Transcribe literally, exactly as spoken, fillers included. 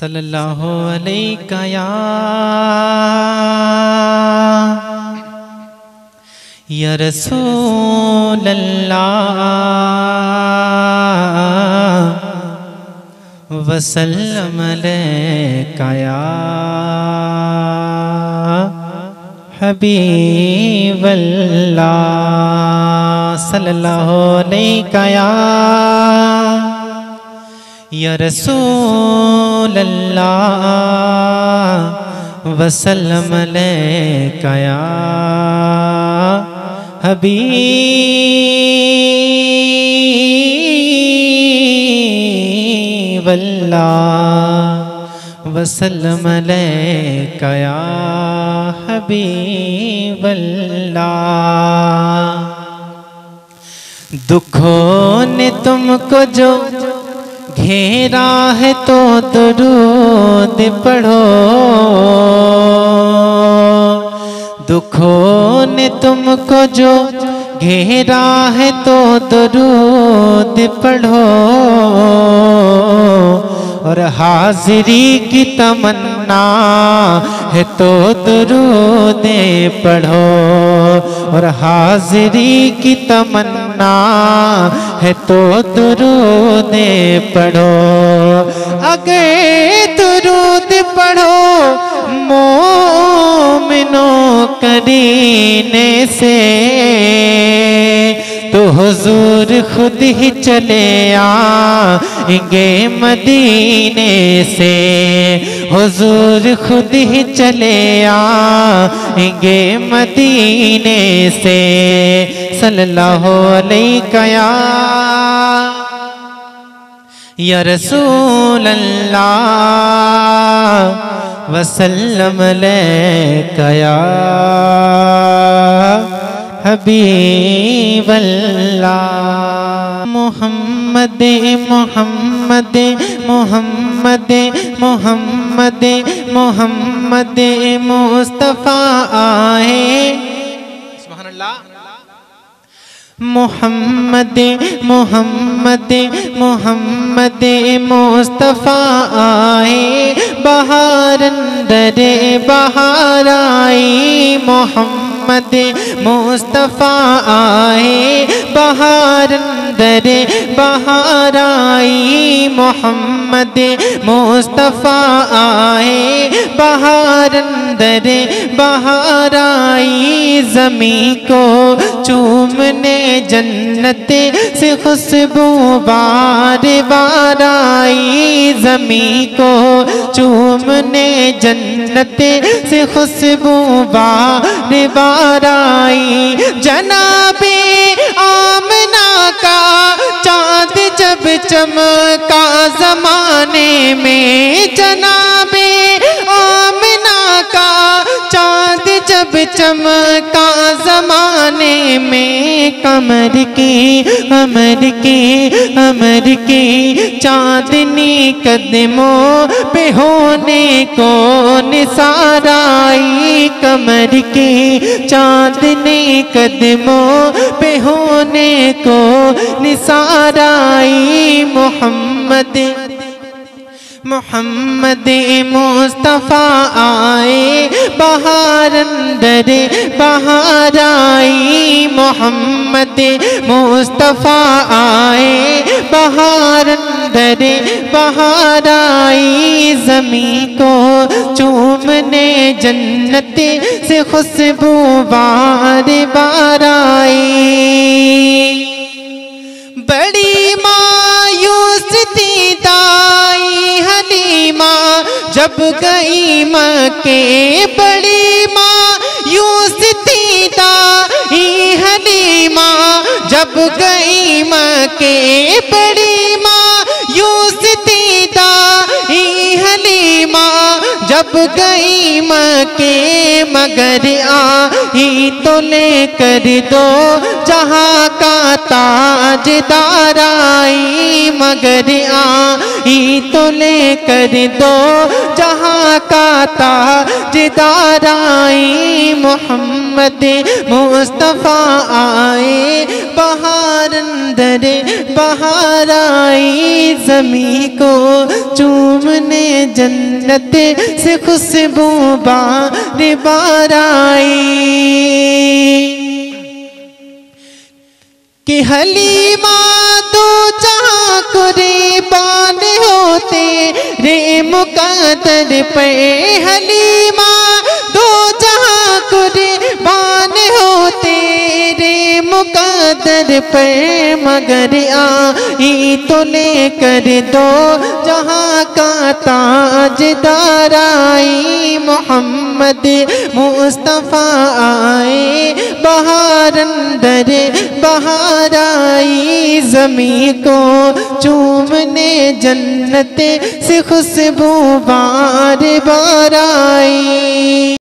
सल्लल्लाहु अलैका या या रसूल अल्लाह वसल्लम अलैका या हबीब अल्लाह सल्लल्लाहु अलैका या या रसूल अल्लाह वसल्लम अलैका या हबीब अल्लाह वसल्लम अलैका या हबीब अल्लाह। दुखों ने तुमको जो घेरा है तो दुरूद पढ़ो, दुखों ने तुमको जो घेरा है तो दुरूद पढ़ो, और हाजिरी की तमन्ना है तो दुरूद पढ़ो, और हाजिरी की तमन्ना है तो दुरूद पढ़ो। अगर दुरूद पढ़ो मोमिनों करीने से तो हुजूर खुद ही चले आएंगे मदीने से, हुजूर खुद ही चले आएंगे मदीने से। सल्लल्लाहु अलैका या या रसूल अल्लाह वसल्लम अलैका या हबीब अल्लाह। मोहम्मद मोहम्मद मोहम्मद मोहम्मद मोहम्मद मुस्तफ़ा आए, सुभान अल्लाह। मोहम्मद मोहम्मद मोहम्मद मुस्तफ़ा आए, बहार अंदर बहार आई, मोहम्मद मुस्तफ़ा आए, बहार अंदर बहार आई, मोहम्मद मुस्तफ़ा आए, बहार अंदर बहार आई। ज़मीं को चूमने जन्नत से खुशबू बार बार आई, ज़मीं को चूमने जन्नत से खुशबू बार बार आई। जनाबे आमना का चाँद जब चमका ज़माने में, जनाबे आमना का चाँद जब चमका ज़माने में, कमर की कमर की कमर की चाँदनी कदमों पे होने को निसार आई, कमर की चाँदनी कदमों पे होने को निसार आई। मोहम्मद मोहम्मद मुस्तफ़ा आए, बहार अंदर बहार आई, मोहम्मद मुस्तफ़ा आए, बहार अंदर बहार आई। ज़मीं को चूमने जन्नत से खुशबू बार बार आई। बड़ी मायूस थी दाई हलीमा जब गई मक्के, बड़ी मायूस थी दाई हलीमा जब गई मक्के, बड़ी मायूस थी दाई हलीमा जब गई मक्के, मगर आई तो लेकर दो जहाँ का ताजदार आई, मगर आई तो लेकर दो जहाँ का ताजदार आई। मोहम्मद मुस्तफ़ा आए, बहार बहार अंदर बहार आई, ज़मीं को चूमने जन्नत से खुशबू बार बार आई। कि हलीमा तो जहाँ कुर्बान होते रे मुकद्दर पे, हलीमा दो जहाँ कुर्बान होते रे मुकद्दर पे, मगर आई तो लेकर दो जहाँ का ताजदार आई। मोहम्मद मुस्तफ़ा आए बहार अंदर बहार आई, ज़मीं को चूमने जन्नत से खुशबू बार बार आई।